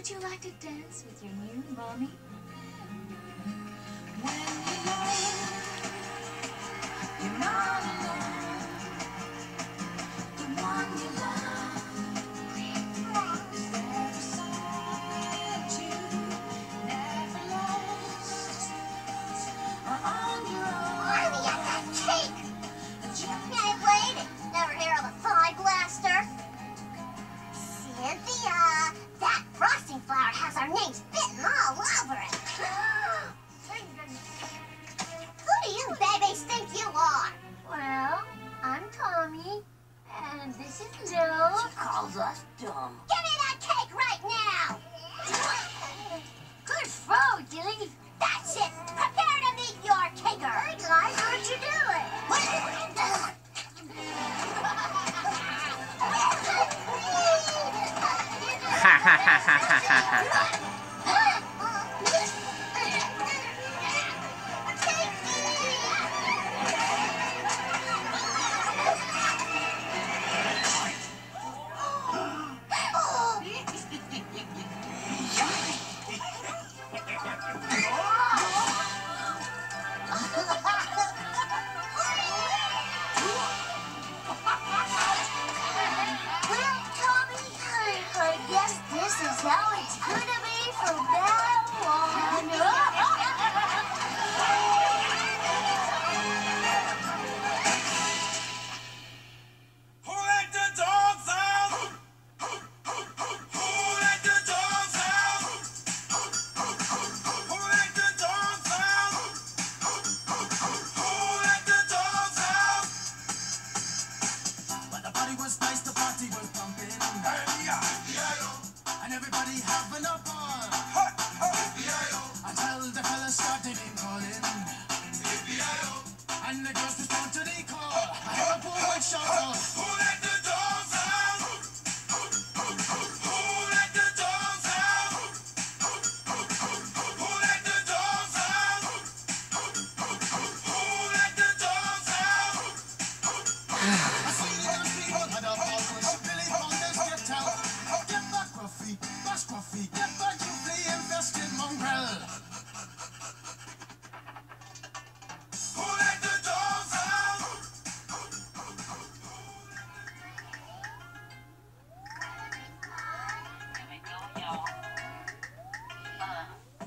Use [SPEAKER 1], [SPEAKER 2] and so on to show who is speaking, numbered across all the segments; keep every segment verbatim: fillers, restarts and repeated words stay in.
[SPEAKER 1] Would you like to dance with your new mommy?
[SPEAKER 2] When you know you're not alone, the one you love is there beside you, never lost or on your own.
[SPEAKER 3] Why we got that cake? Hey, lady, never hear of a Thigh Blaster? Cynthia, that frosting flower has our names written all over it. Who do you babies think you are?
[SPEAKER 4] Well, I'm Tommy, and this is Lil.
[SPEAKER 3] She calls us dumb. Give me that cake right now!
[SPEAKER 4] Good throw, Dilly.
[SPEAKER 3] That's it! Prepare to meet your caker!
[SPEAKER 4] Hey guys, what'd you do it?
[SPEAKER 5] Ha ha ha ha ha ha ha.
[SPEAKER 4] How it's gonna be from now on.
[SPEAKER 2] Who let the dogs out? Who let the dogs out? Who let the dogs out? Who let the dogs out? When the party was nice, the party was pumping. Hey, yeah, yeah, and everybody having a ball. Until the fellas started name calling. And the girls respond to the call. I heard a boy shout out, who let the dogs out? Who let the dogs out? Who let the dogs out? Who let the dogs out? I see those people had a ball when she really found this get out. Get back, Gruffy, bash Gruffy, get back, you flea infested mongrel. Who let the dogs out?
[SPEAKER 6] Here we go, y'all. Uh.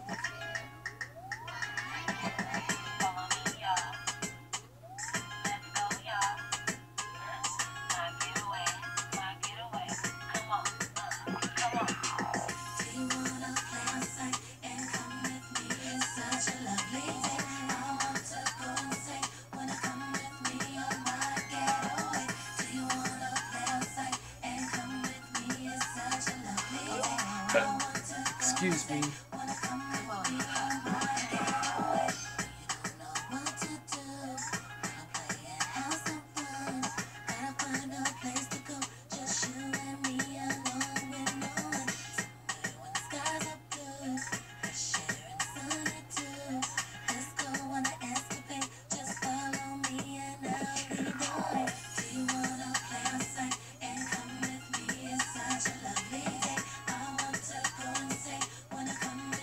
[SPEAKER 6] Follow me, y'all. Let's go, y'all. My getaway, my getaway. Come on, uh, come on.
[SPEAKER 2] Do you wanna play outside and come with me? It's such a lovely day. I want to go and say, wanna come with me on my getaway? Do you wanna play outside and come with me? It's such a lovely day. I want to go
[SPEAKER 5] Excuse me.
[SPEAKER 2] wanna come with me on my getaway? You don't know what to do. Wanna play and have some fun. Gotta find a place to go. Just you and me alone with no one. Somewhere when the skies are blue, fresh air and sunny too. Let's go on an escapade. Just follow me and I'll lead the way. Do you wanna play outside and come with me? It's such a lovely day. I want to go and say, wanna come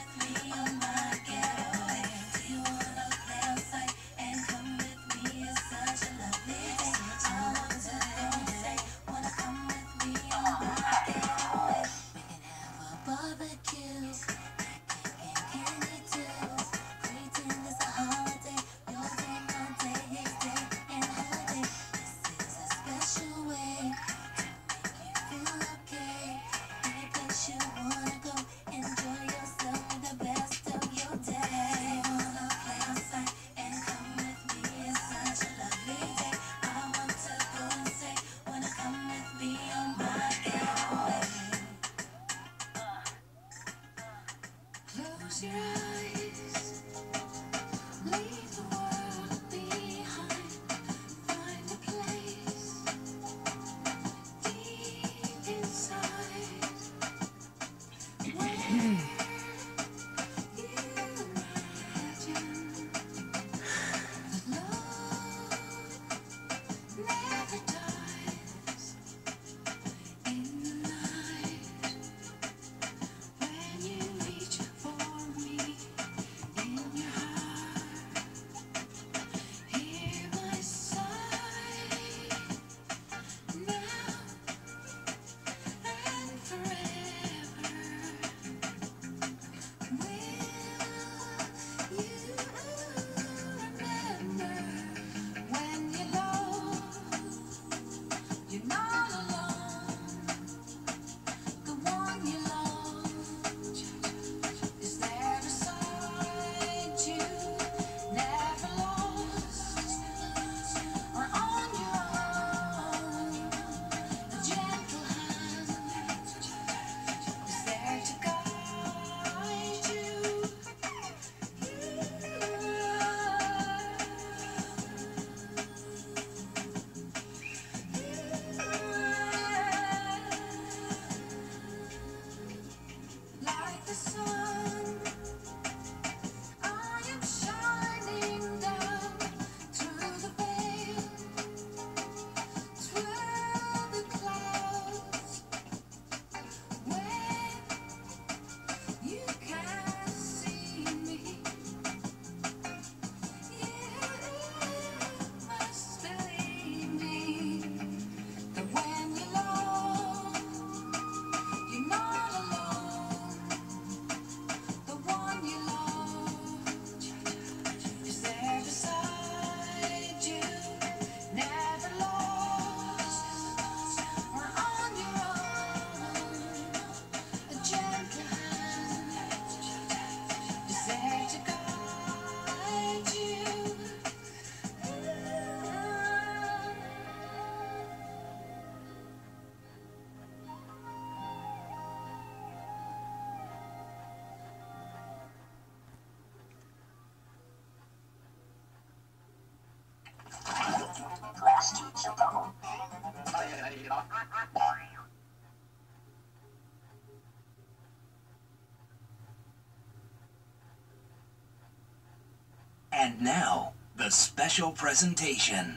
[SPEAKER 7] Now, the special presentation.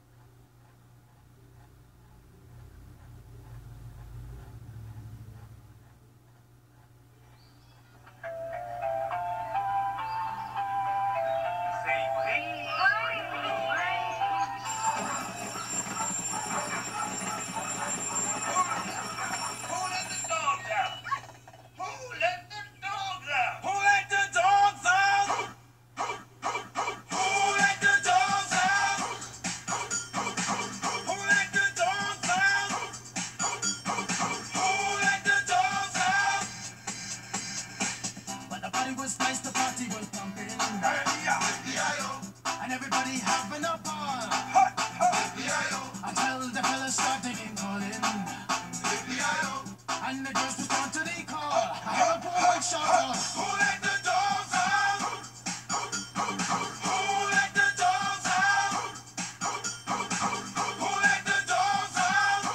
[SPEAKER 8] And everybody having a ball until the fellas start digging, calling. And the girls respond to the call. I hear a boy shout out, who let the dogs out? Who let the dogs out? Who let the dogs out?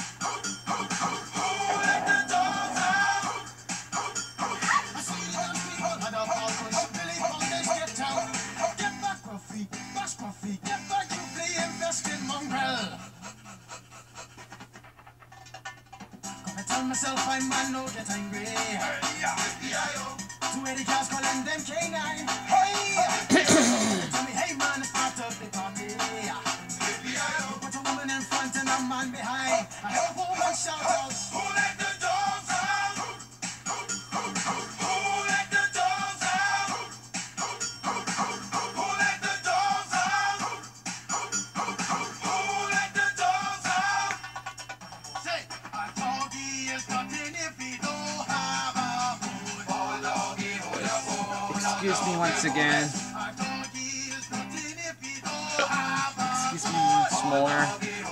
[SPEAKER 8] Who let the dogs out? I see them people had a ball push, Billy Fountains get down. Get back, Ruffy, bash Ruffy, get back, you play invest in mongrel. I tell myself I man no get angry. Two eighty cars calling them K nine. Hey, tell me, hey man, it's part of the party. Put a woman in front and a man behind. I hear a woman shout out, who let the dogs out? Who let the dogs out? Who let the dogs out? Who let the dogs out? Say, a doggy is nothing if he don't have a food. Oh, doggy, hold up, hold up.
[SPEAKER 5] Excuse me once again.
[SPEAKER 8] A doggy is nothing if he don't have a
[SPEAKER 5] Excuse me, smaller.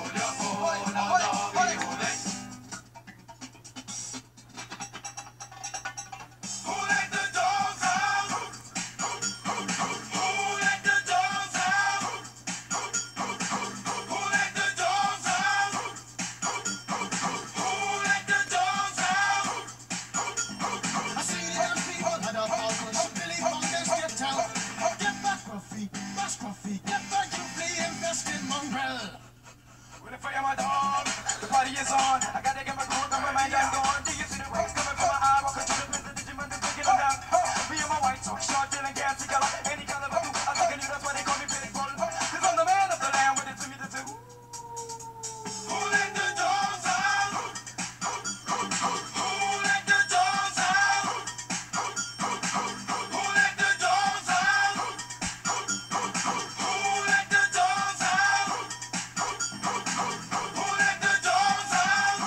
[SPEAKER 8] I gotta get my groove on my mind, I'm gone. Do you see the rays coming from my eye? Walking through the prison, Digimon, just picking them down. Me and my white talk, short, dealing, gas, together. Any color I do, I think I knew that's why they call me Pitbull. Cause I'm the man of the land with it to me to do. Who let the dogs out? Who let the dogs out? Who let the dogs out? Who let the dogs out? Who let the dogs out?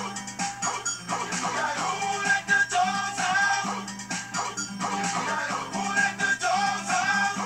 [SPEAKER 8] Who let the dogs out? Who let the dogs out?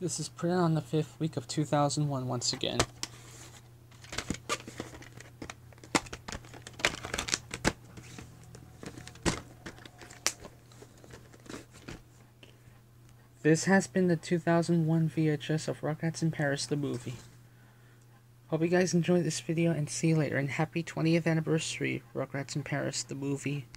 [SPEAKER 9] This is printed on the fifth week of two thousand one once again. This has been the two thousand one V H S of Rugrats in Paris the movie. Hope you guys enjoyed this video and see you later, and happy twentieth anniversary Rugrats in Paris the movie.